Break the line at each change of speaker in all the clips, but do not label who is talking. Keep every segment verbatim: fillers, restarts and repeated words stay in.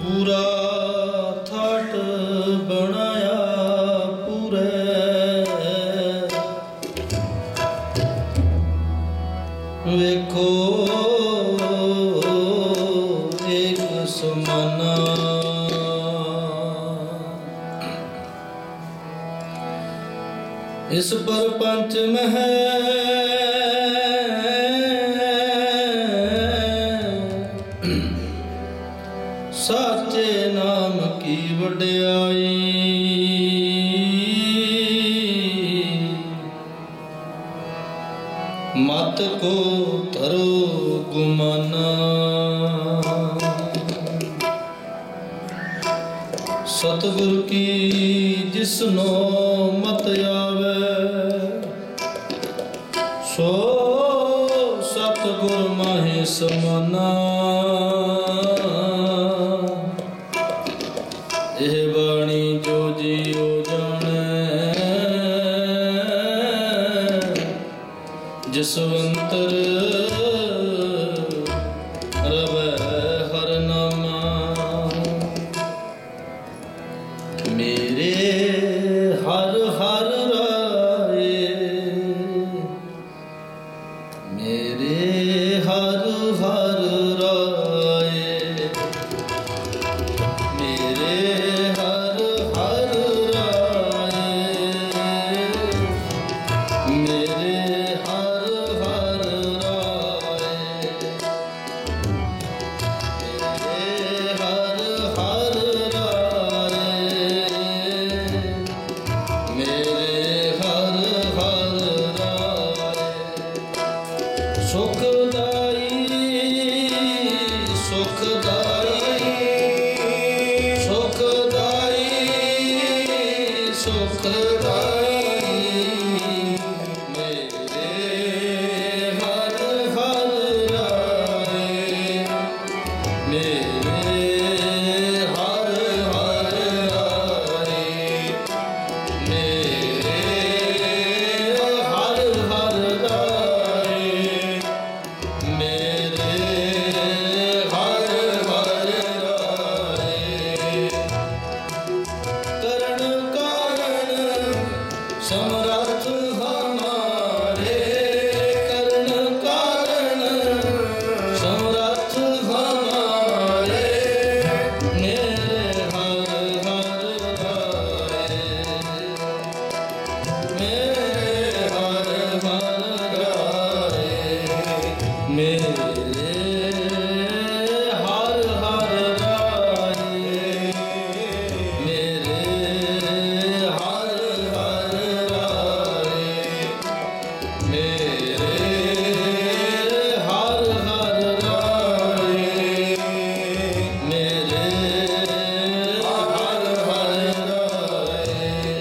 पूरा थाट बनाया पूरे वेखो एक समाना इस परपंच में है साचे नाम की वड्याई मत को धरो गुमाना सतगुरु की जिसनो मत आवे सो सतगुरु माहे समाना एह बाणी जो जियो जाने जसवंतर रवै हर नामा मेरे हर हर राये मेरे हर हर राये मेरे हर हर राये मेरे हर हर राये मेरे हर हर राये मेरे हर हर राये सुखदाई सुखदाई सुखदाई सुखदाई मेरे हर हर राये मेरे हर हर राये मेरे हर हर राये मेरे हर हर राये करण कारण समर्थ हमारे करण कारण समर्थ हमारे मेरे हर हर राये मेरे हर हर राये मेरे हर हर राये मेरे हर हर राये मेरे हर हर राये मेरे हर हर राये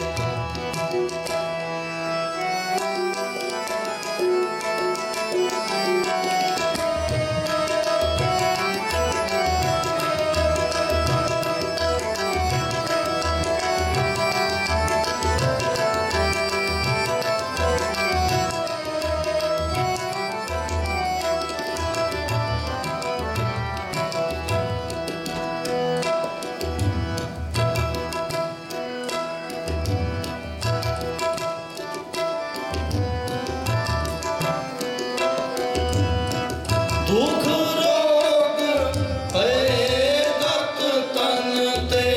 दुख रोग भय तत तन ते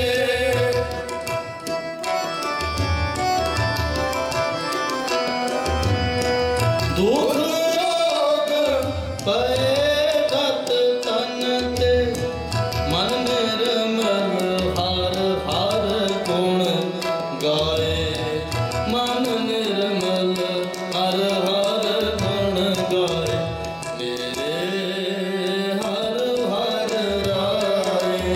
दुख रोग भय तत तन ते मन निर्मल हर हर गुण गाए मन निर्मल हर हर गुण गाए मेरे हर हर राये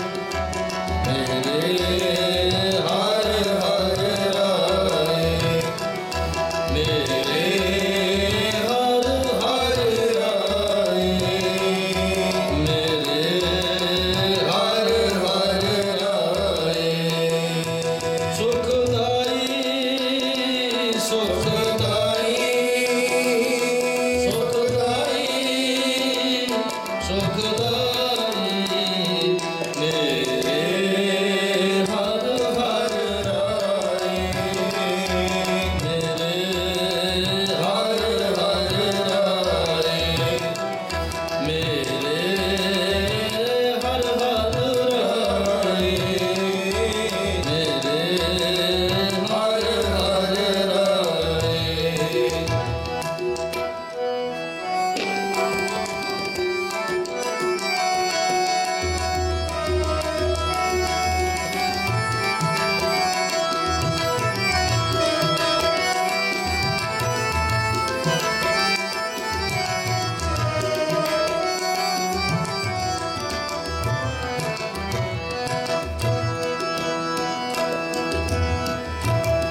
मेरे हर हर राये मेरे हर हर राये मेरे हर हर राये सुखदाई सुखदाई सुखदाई सुखदाई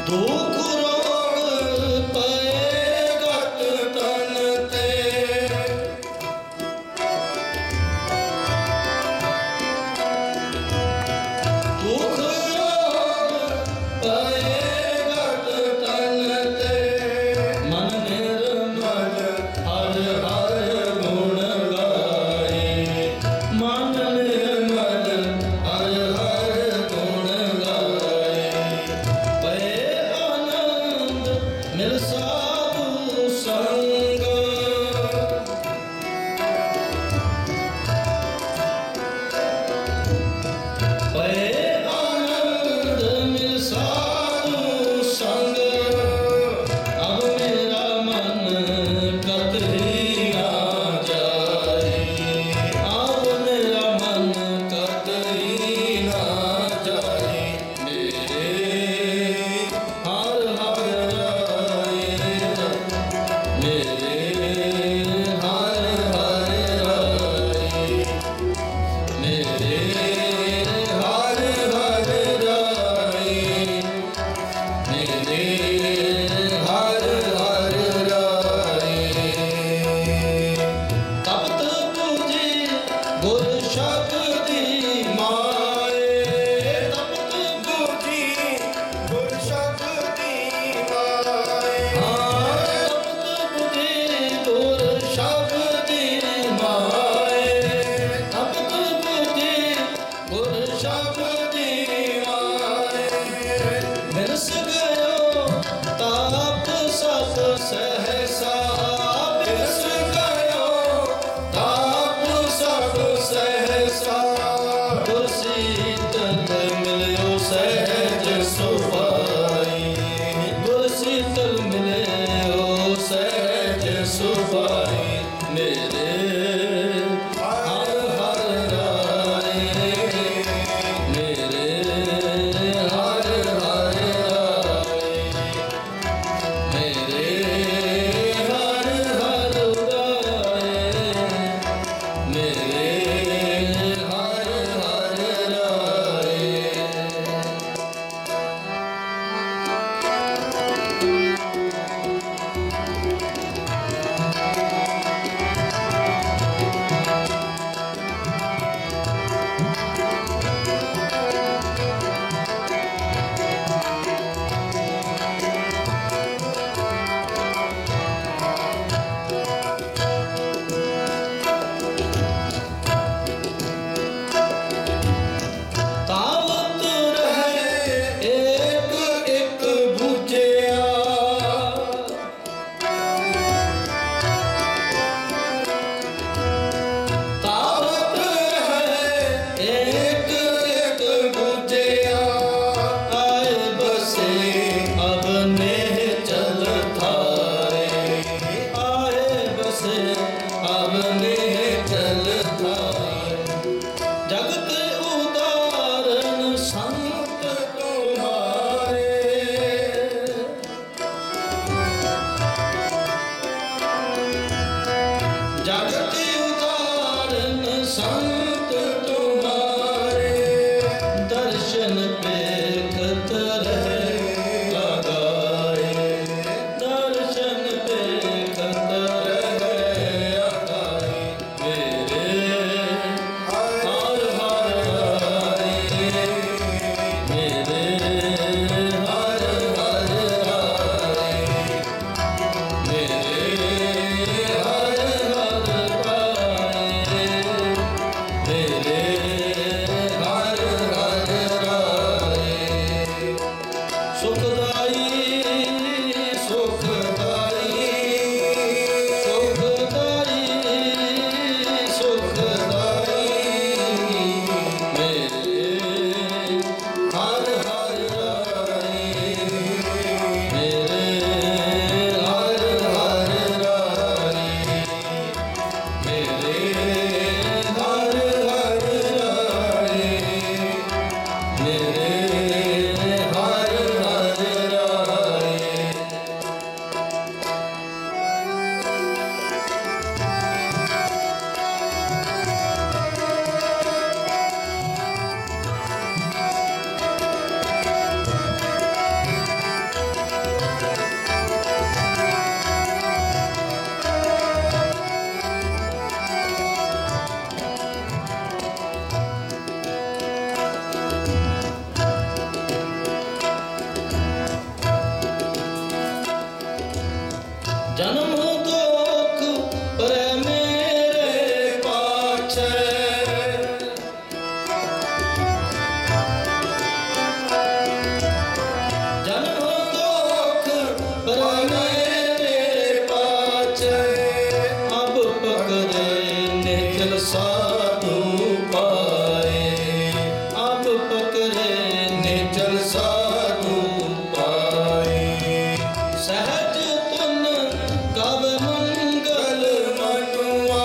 मेरे पाछे।
जन्म दुख बरने तेरे पाछे, अब पकड़े निखिल साधु पाए, अब पकड़े
निचल साधु पाए।
सहज तुन कव मंगल
मनुआ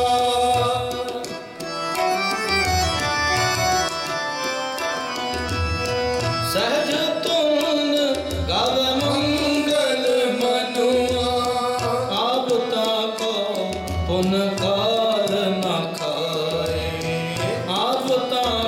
सहज तुन कव
मंगल मनुआ।
आप ताको पुन कार न खाए, आप ताको